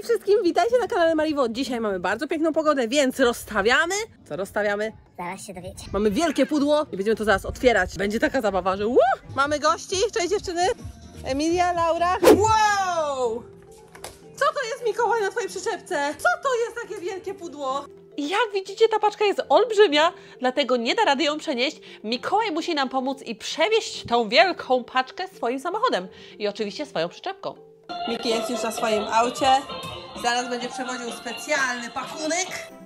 wszystkim, witajcie na kanale Mariwo. Dzisiaj mamy bardzo piękną pogodę, więc rozstawiamy. Co rozstawiamy? Zaraz się dowiecie. Mamy wielkie pudło i będziemy to zaraz otwierać. Będzie taka zabawa, że mamy gości. Cześć dziewczyny. Emilia, Laura. Wow! Co to jest, Mikołaj, na twojej przyczepce? Co to jest takie wielkie pudło? Jak widzicie, ta paczka jest olbrzymia, dlatego nie da rady ją przenieść. Mikołaj musi nam pomóc i przewieźć tą wielką paczkę swoim samochodem. I oczywiście swoją przyczepką. Miki jest już na swoim aucie. Zaraz będzie przewoził specjalny pakunek.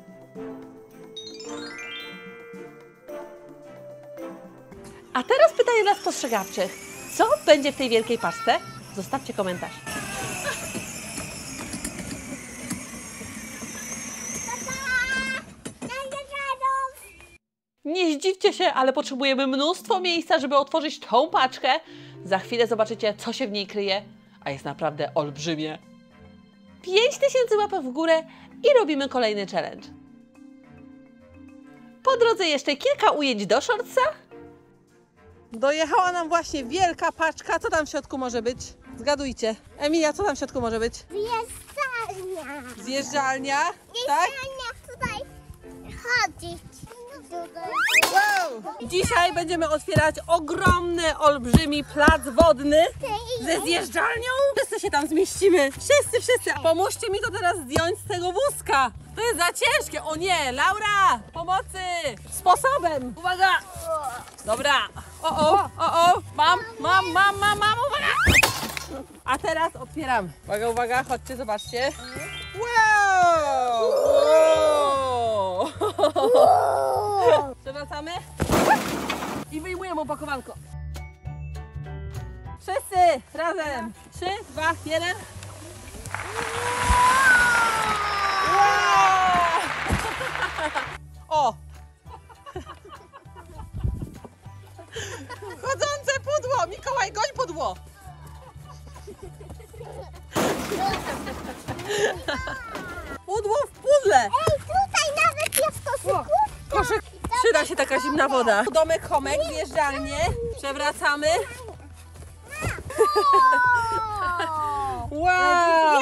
A teraz pytanie dla spostrzegawczych. Co będzie w tej wielkiej paczce? Zostawcie komentarz. Nie zdziwcie się, ale potrzebujemy mnóstwo miejsca, żeby otworzyć tą paczkę. Za chwilę zobaczycie, co się w niej kryje, a jest naprawdę olbrzymie. 5000 łapek w górę i robimy kolejny challenge. Po drodze jeszcze kilka ujęć do shortsa. Dojechała nam właśnie wielka paczka. Co tam w środku może być? Zgadujcie. Emilia, co tam w środku może być? Zjeżdżalnia. Zjeżdżalnia, tak? Tutaj chodzić. Wow! Dzisiaj będziemy otwierać ogromny, olbrzymi plac wodny ze zjeżdżalnią. Wszyscy się tam zmieścimy. Wszyscy. Pomóżcie mi to teraz zdjąć z tego wózka. To jest za ciężkie. O nie, Laura! Pomocy! Sposobem! Uwaga! Dobra. O. Mam. Uwaga! A teraz otwieram. Uwaga, chodźcie, zobaczcie. Wow! Przewracamy i wyjmujemy opakowanko. Wszyscy razem. 3, 2, 1. Wow! O! Chodzące pudło! Mikołaj, goń pudło! Pudło w pudle! Ej, tutaj nawet jest koszyk. Koszyk. Przyda się taka zimna woda. Domek, homek, zjeżdżalnie. Przewracamy. Wow!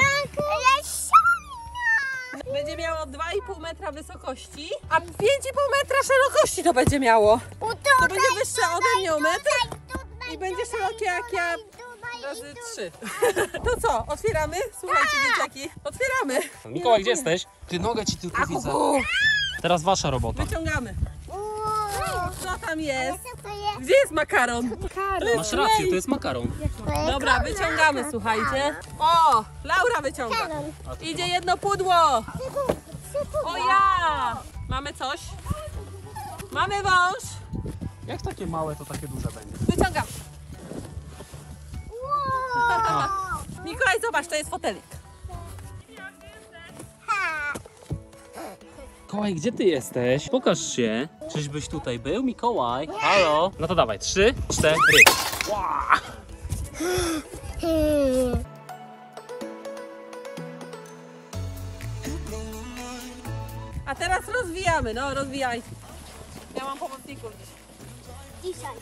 Będzie miało 2,5 metra wysokości, a 5,5 metra szerokości to będzie miało. To będzie wyższe ode mnie o metr i będzie szerokie jak ja razy 3. To co, otwieramy? Słuchajcie, dzieciaki, otwieramy. Mikołaj, gdzie jesteś? Ty, nogę ci tylko widzę. Teraz wasza robota. Wyciągamy. Co tam jest? Gdzie jest makaron? Masz rację, to jest makaron. Dobra, wyciągamy, słuchajcie. O, Laura wyciąga. Idzie jedno pudło. O ja! Mamy coś. Mamy wąż. Jak takie małe, to takie duże będzie. Wyciągam. Mikołaj, zobacz, to jest fotelik. Mikołaj, gdzie ty jesteś? Pokaż się. Czyżbyś tutaj był, Mikołaj? Halo? No to dawaj, 3, 4. Wow. A teraz rozwijamy, no rozwijaj. Ja mam pomocników dziś. Dzisiaj.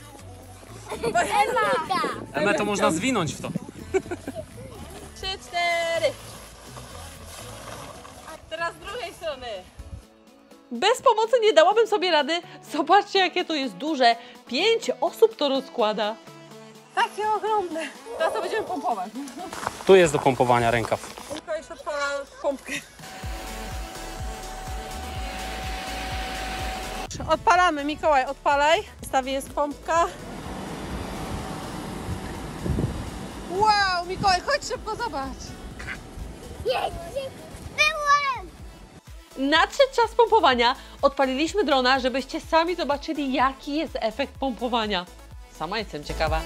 Emę to można zwinąć w to. 3, 4. Teraz z drugiej strony. Bez pomocy nie dałabym sobie rady. Zobaczcie, jakie to jest duże. 5 osób to rozkłada. Takie ogromne. Teraz to będziemy pompować. Tu jest do pompowania rękaw. Tylko jeszcze odpala pompkę. Odpalamy, Mikołaj, odpalaj. W zestawie jest pompka. Wow, Mikołaj, chodź szybko, zobacz. Byłem! Nadszedł czas pompowania. Odpaliliśmy drona, żebyście sami zobaczyli, jaki jest efekt pompowania. Sama jestem ciekawa.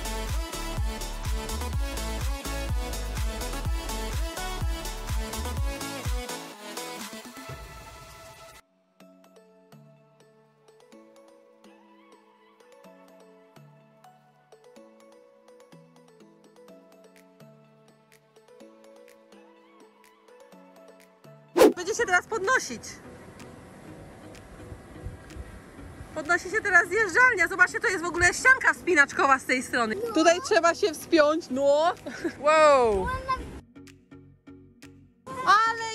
Będzie się teraz podnosić. Podnosi się teraz zjeżdżalnia. Zobaczcie, to jest w ogóle ścianka wspinaczkowa z tej strony. Tutaj trzeba się wspiąć. No. Wow. Ale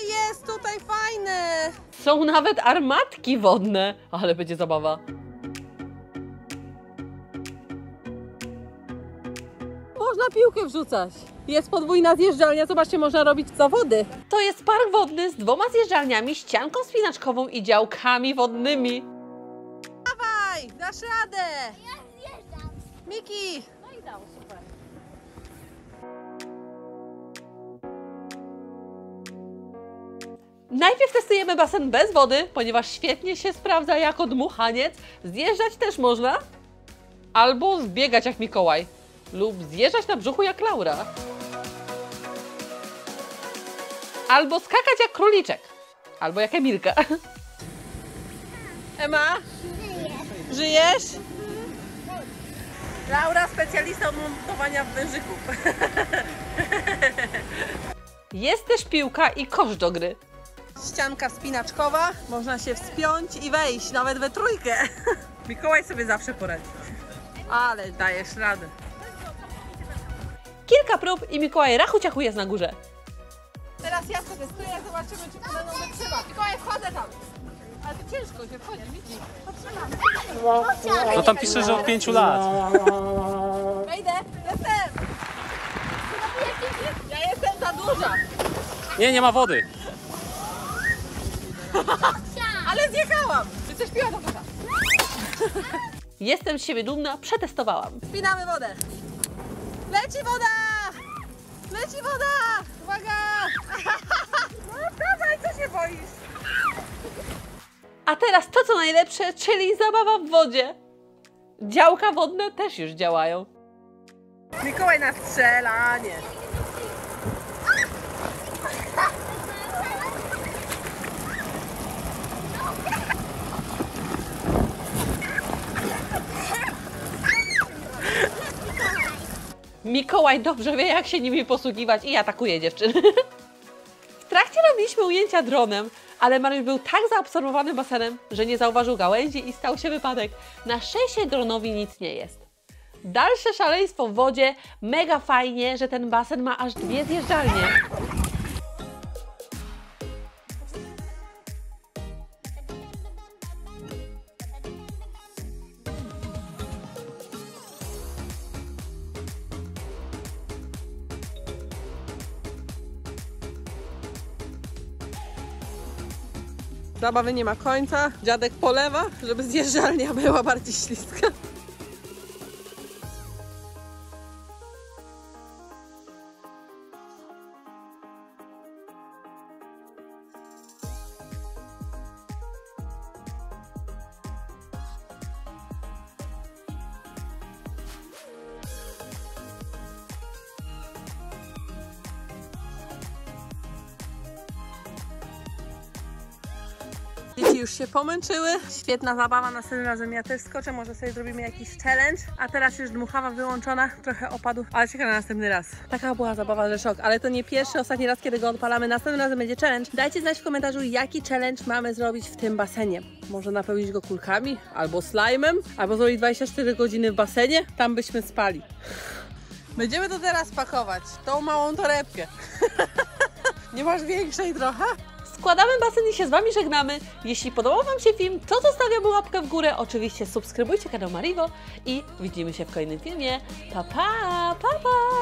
Są nawet armatki wodne, ale będzie zabawa. Można piłkę wrzucać. Jest podwójna zjeżdżalnia, zobaczcie, można robić zawody. To jest park wodny z 2 zjeżdżalniami, ścianką spinaczkową i działkami wodnymi. Dawaj, dasz radę! Ja zjeżdżam. Miki! No i dało, super. Najpierw testujemy basen bez wody, ponieważ świetnie się sprawdza jako dmuchaniec. Zjeżdżać też można. Albo zbiegać jak Mikołaj. Lub zjeżdżać na brzuchu jak Laura. Albo skakać jak króliczek. Albo jak Emilka. Ema? Żyjesz? Laura, specjalista od montowania wężyków. Jest też piłka i kosz do gry. Ścianka wspinaczkowa, można się wspiąć i wejść, nawet we trójkę. Mikołaj sobie zawsze poradzi. Ale dajesz radę. Kilka prób i Mikołaj rachu-ciachu jest na górze. Teraz ja sobie stoję, zobaczymy, czy to będą wytrzymać. Mikołaj, wchodzę tam. Ale to ciężko się wchodzi, widzisz? No tam pisze, że od 5 lat. Wejdę, jestem! Ja jestem za duża. Nie ma wody. Ale zjechałam! Przecież piła to duża. Jestem z siebie dumna, przetestowałam. Spinamy wodę. Leci woda! Leci woda! Uwaga! No dawaj, co się boisz? A teraz to, co najlepsze, czyli zabawa w wodzie. Działka wodne też już działają. Mikołaj na strzelanie. Mikołaj dobrze wie, jak się nimi posługiwać i atakuje dziewczyny. W trakcie robiliśmy ujęcia dronem, ale Mariusz był tak zaabsorbowany basenem, że nie zauważył gałęzi i stał się wypadek. Na szczęście dronowi nic nie jest. Dalsze szaleństwo w wodzie. Mega fajnie, że ten basen ma aż 2 zjeżdżalnie. Zabawy nie ma końca. Dziadek polewa, żeby zjeżdżalnia była bardziej śliska. Dzieci już się pomęczyły. Świetna zabawa, następnym razem ja też skoczę, może sobie zrobimy jakiś challenge. A teraz już dmuchawa wyłączona, trochę opadł, ale czekam na następny raz. Taka była zabawa, że szok, ale to nie pierwszy, ostatni raz, kiedy go odpalamy. Następnym razem będzie challenge. Dajcie znać w komentarzu, jaki challenge mamy zrobić w tym basenie. Może napełnić go kulkami, albo slime'em, albo zrobić 24 godziny w basenie. Tam byśmy spali. Będziemy to teraz pakować, tą małą torebkę. Nie masz większej trochę? Składamy basen i się z Wami żegnamy. Jeśli podobał Wam się film, to zostawiamy łapkę w górę. Oczywiście subskrybujcie kanał Marivo i widzimy się w kolejnym filmie. Pa, pa, pa, pa!